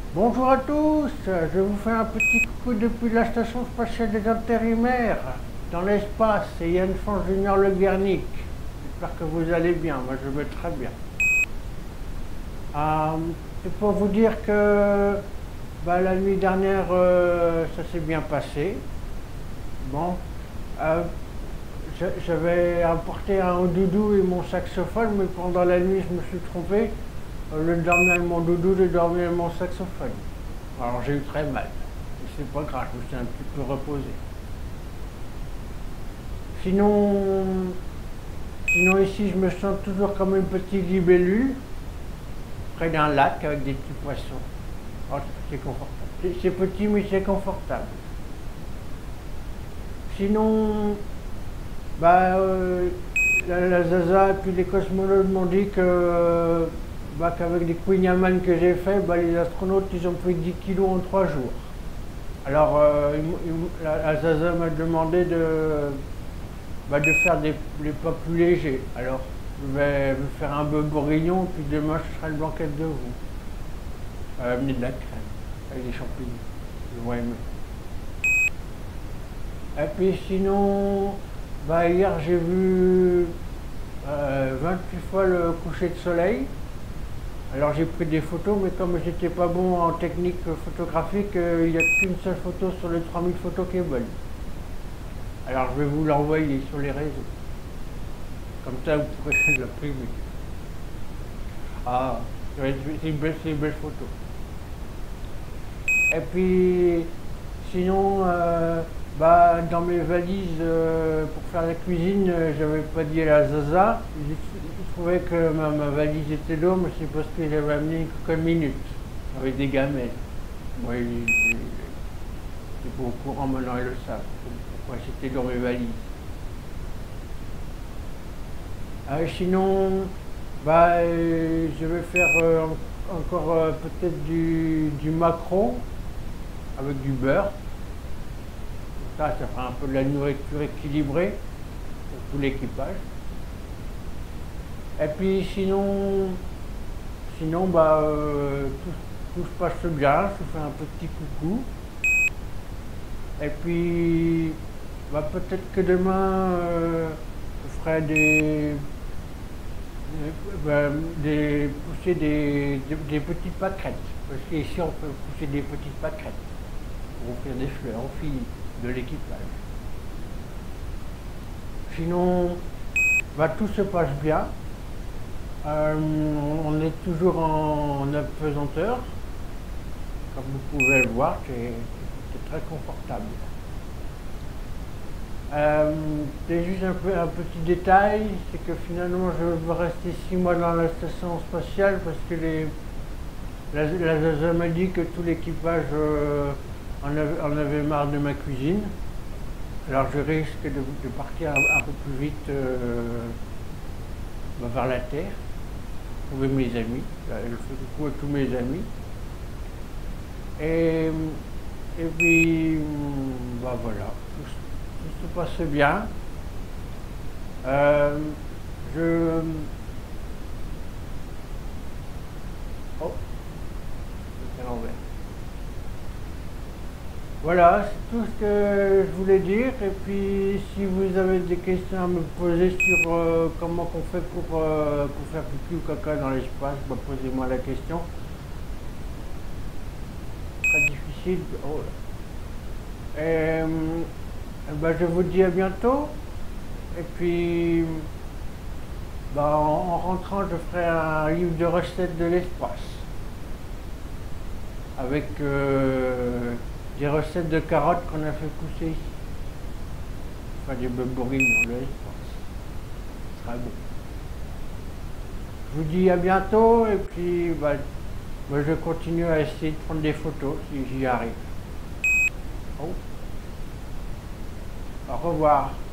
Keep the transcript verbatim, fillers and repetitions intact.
Bonjour à tous, je vous fais un petit coucou depuis la station spatiale des intérimaires dans l'espace, c'est Yann Fan Junior Le Guernic. J'espère que vous allez bien, moi je vais très bien. Euh, c'est pour vous dire que bah, la nuit dernière euh, ça s'est bien passé. Bon, euh, j'avais apporté un doudou et mon saxophone, mais pendant la nuit je me suis trompé. Au lieu de dormir avec mon doudou, j'ai dormi avec mon saxophone. Alors j'ai eu très mal. Mais c'est pas grave, je me suis un petit peu reposé. Sinon, sinon ici, je me sens toujours comme une petite libellule, près d'un lac avec des petits poissons. Oh, c'est confortable. C'est petit, mais c'est confortable. Sinon, bah, euh, la, la Zaza et puis les cosmonautes m'ont dit que bah, qu'avec les Queen Yaman que j'ai fait, bah, les astronautes ils ont pris dix kilos en trois jours. Alors euh, il, il, la, la Zaza m'a demandé de, bah, de faire des, des pas plus légers. Alors je vais me faire un peu bourguignon, puis demain je ferai une blanquette de veau. Euh, amener de la crème, avec des champignons. Ils vont aimer. Et puis sinon, bah, hier j'ai vu euh, vingt-huit fois le coucher de soleil. Alors j'ai pris des photos, mais comme j'étais pas bon en technique photographique, euh, il n'y a qu'une seule photo sur les trois mille photos qui est bonne. Alors je vais vous l'envoyer sur les réseaux. Comme ça vous pourrez l'imprimer. Ah, c'est une belle, c'est une belle photo. Et puis sinon, euh, bah, dans mes valises euh, pour faire la cuisine, euh, j'avais pas dit à la Zaza. Je, je trouvais que ma, ma valise était lourde, mais c'est parce que j'avais amené une cocotte minute avec des gamelles. Moi, je suis pas au courant, maintenant ils le savent. Pourquoi c'était dans mes valises. Euh, sinon, bah, euh, je vais faire euh, encore euh, peut-être du, du macaron avec du beurre. Ça, ça fera un peu de la nourriture équilibrée pour tout l'équipage. Et puis sinon, sinon bah, euh, tout, tout se passe bien, je fais un petit coucou. Et puis, bah, peut-être que demain, euh, je ferai des, des, bah, des pousser des, des, des petites pâquerettes. Parce qu'ici, on peut pousser des petites pâquerettes pour offrir des fleurs aux filles de l'équipage. Sinon, bah, tout se passe bien. Euh, on est toujours en, en apesanteur. Comme vous pouvez le voir, c'est très confortable. Euh, c'est juste un, peu, un petit détail, c'est que finalement je veux rester six mois dans la station spatiale parce que les, la, la Zaza m'a dit que tout l'équipage euh, en, avait, en avait marre de ma cuisine. Alors je risque de, de partir un, un peu plus vite euh, bah, vers la Terre, trouver mes amis, je fais coucou à tous mes amis. Et, et puis, bah voilà, tout, tout se passe bien. Euh, je... Oh, c'est à l'envers. Voilà, c'est tout ce que je voulais dire. Et puis, si vous avez des questions à me poser sur euh, comment on fait pour, euh, pour faire pipi ou caca dans l'espace, bah, posez-moi la question. Très difficile. Oh là. Et, bah, je vous dis à bientôt. Et puis, bah, en, en rentrant, je ferai un livre de recettes de l'espace. Avec euh, des recettes de carottes qu'on a fait pousser ici. Enfin, des bœufs bourguignons de l'espace. Ce sera beau. Je vous dis à bientôt. Et puis, bah, moi, je continue à essayer de prendre des photos si j'y arrive. Oh. Au revoir.